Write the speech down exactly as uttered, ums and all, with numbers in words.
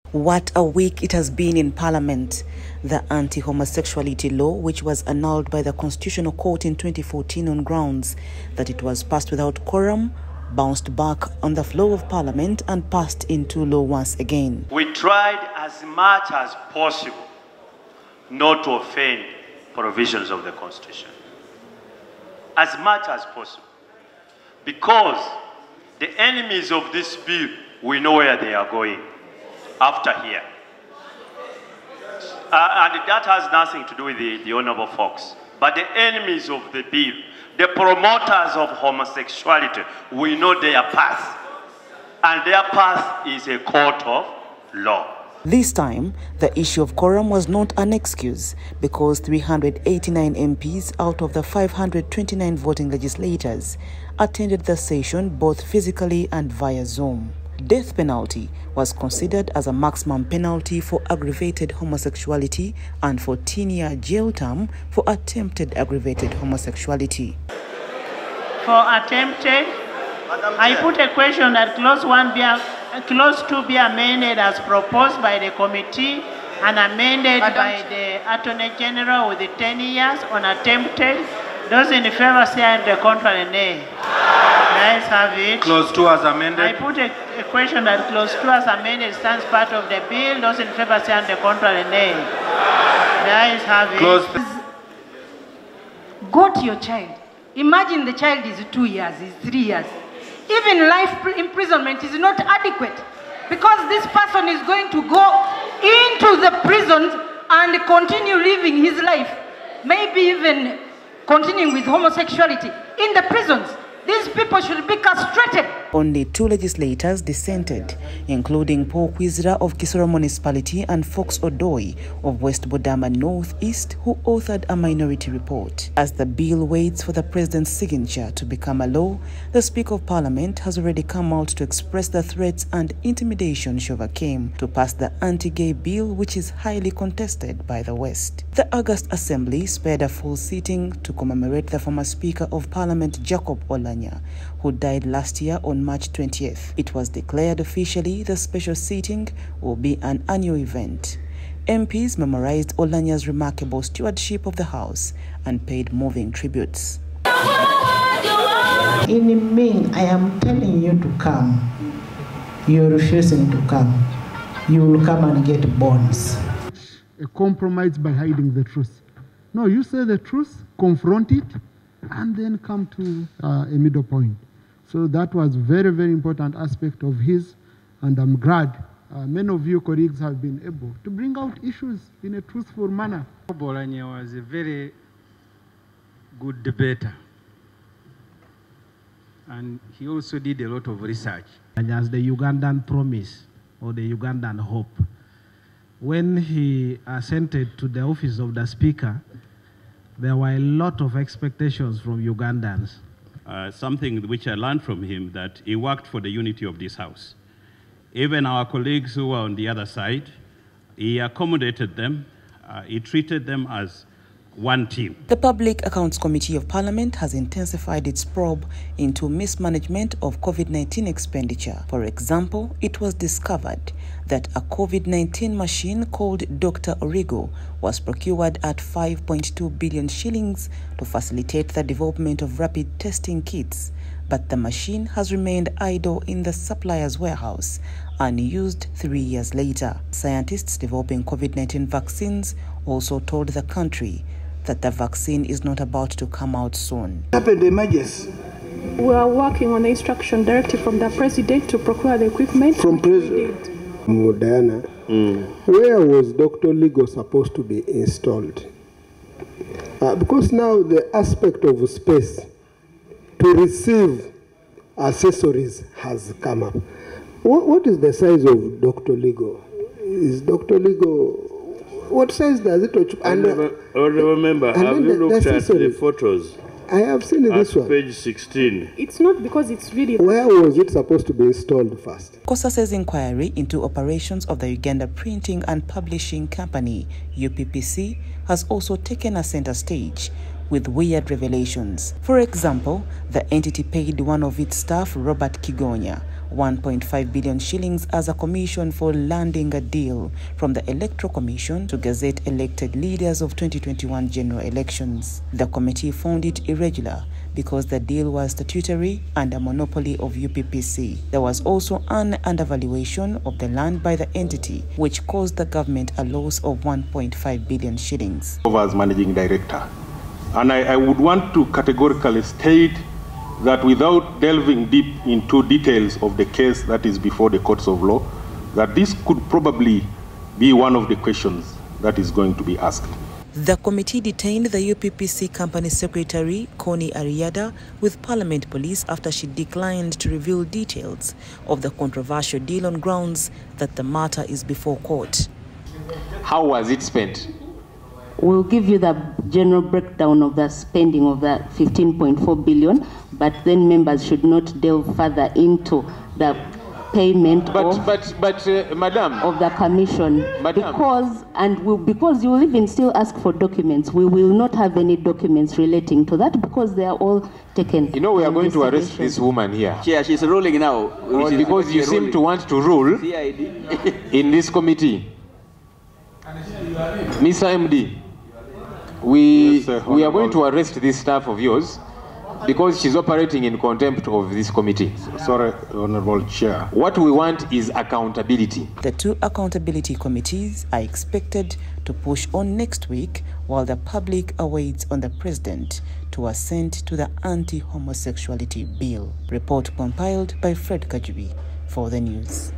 What a week it has been in Parliament. The anti-homosexuality law, which was annulled by the Constitutional Court in twenty fourteen on grounds that it was passed without quorum, bounced back on the floor of Parliament and passed into law once again. We tried as much as possible not to offend provisions of the Constitution. As much as possible. Because the enemies of this bill, we know where they are going after here. Uh, and that has nothing to do with the, the Honorable Fox. But the enemies of the bill, the promoters of homosexuality, we know their path. And their path is a court of law. This time, the issue of quorum was not an excuse because three hundred eighty-nine M Ps out of the five hundred twenty-nine voting legislators attended the session both physically and via Zoom. Death penalty was considered as a maximum penalty for aggravated homosexuality and fourteen-year jail term for attempted aggravated homosexuality. For attempted, I put a question that clause one be a, clause two be amended as proposed by the committee and amended Madam by the Attorney General with the ten years on attempted. Those in favor say and the contrary nay. Guys have it. Clause two as amended. I put a, a question that clause two as amended stands part of the bill. Those in favor say and the contrary nay. Guys have it. Clause Go to your child. Imagine the child is two years, is three years. Even life imprisonment is not adequate because this person is going to go into the prisons and continue living his life, maybe even continuing with homosexuality in the prisons. These people should be castrated. Only two legislators dissented, including Paul Kwizera of Kisoro Municipality and Fox Odoi of West Budama North East, who authored a minority report. As the bill waits for the president's signature to become a law, the Speaker of Parliament has already come out to express the threats and intimidation she overcame to pass the anti-gay bill, which is highly contested by the West. The August Assembly spared a full sitting to commemorate the former Speaker of Parliament, Jacob Oulanyah, who died last year on March twentieth. It was declared officially the special sitting will be an annual event. M Ps memorized Oulanyah's remarkable stewardship of the House and paid moving tributes. In Ming, I am telling you to come. You're refusing to come. You will come and get bonds. A compromise by hiding the truth. No, you say the truth, confront it, and then come to uh, a middle point. So that was very, very important aspect of his, and I'm glad uh, many of you colleagues have been able to bring out issues in a truthful manner. Oulanyah was a very good debater, and he also did a lot of research. And as the Ugandan promise or the Ugandan hope, when he ascended to the office of the Speaker, there were a lot of expectations from Ugandans. Uh, something which I learned from him, that he worked for the unity of this House. Even our colleagues who were on the other side, he accommodated them, uh, he treated them as one team. The Public Accounts Committee of Parliament has intensified its probe into mismanagement of COVID nineteen expenditure. For example, it was discovered that a COVID nineteen machine called Doctor Origo was procured at five point two billion shillings to facilitate the development of rapid testing kits, but the machine has remained idle in the supplier's warehouse, unused three years later. Scientists developing COVID nineteen vaccines also told the country that the vaccine is not about to come out soon. Happened emergency. We are working on the instruction directive from the president to procure the equipment. From President Diana, mm. Where was Doctor Ligo supposed to be installed? Uh, because now the aspect of space to receive accessories has come up. What, what is the size of Doctor Ligo? Is Doctor Ligo, what size does it touch? I remember, have you the, looked the at the photos? I have seen at this one. Page sixteen. It's not because it's really... Where was it supposed to be installed first? COSAS's inquiry into operations of the Uganda Printing and Publishing Company, U P P C, has also taken a center stage with weird revelations. For example, the entity paid one of its staff, Robert Kigonya, one point five billion shillings as a commission for landing a deal from the Electoral Commission to gazette elected leaders of twenty twenty-one general elections. The committee found it irregular because the deal was statutory and a monopoly of U P P C. There was also an undervaluation of the land by the entity, which caused the government a loss of one point five billion shillings. As managing director, and I, I would want to categorically state that without delving deep into details of the case that is before the courts of law, that this could probably be one of the questions that is going to be asked. The committee detained the U P P C company secretary, Connie Ariada, with Parliament Police after she declined to reveal details of the controversial deal on grounds that the matter is before court. How was it spent? We'll give you the general breakdown of the spending of the fifteen point four billion, but then members should not delve further into the payment but, of, but, but, uh, Madam, of the commission. Madam. Because, and we'll, because you will even still ask for documents, we will not have any documents relating to that because they are all taken. You know, we are going to arrest this woman here. Chair, she's ruling now. Well, because you seem to want to rule in this committee. Mister M D, we, yes, we are going to arrest this staff of yours because she's operating in contempt of this committee. Sorry, Honorable Chair. What we want is accountability. The two accountability committees are expected to push on next week while the public awaits on the President to assent to the anti-homosexuality bill. Report compiled by Fred Kajubi for the news.